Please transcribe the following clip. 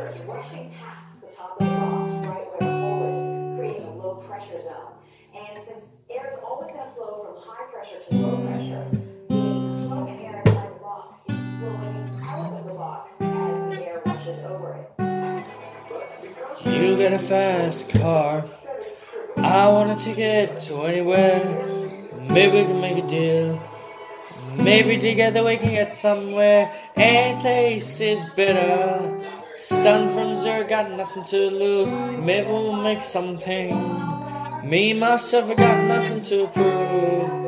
air is rushing past the top of the box, right where the hole is, creating a low pressure zone. And since air is always going to flow from high pressure to low pressure, the smoke and air inside the box is flowing out of the box as the air rushes over it. You get a fast car, I want a ticket to anywhere. Maybe we can make a deal. Maybe together we can get somewhere. Any place is better. Stunned from zero, got nothing to lose. Maybe we'll make something. Me, myself, I got nothing to prove.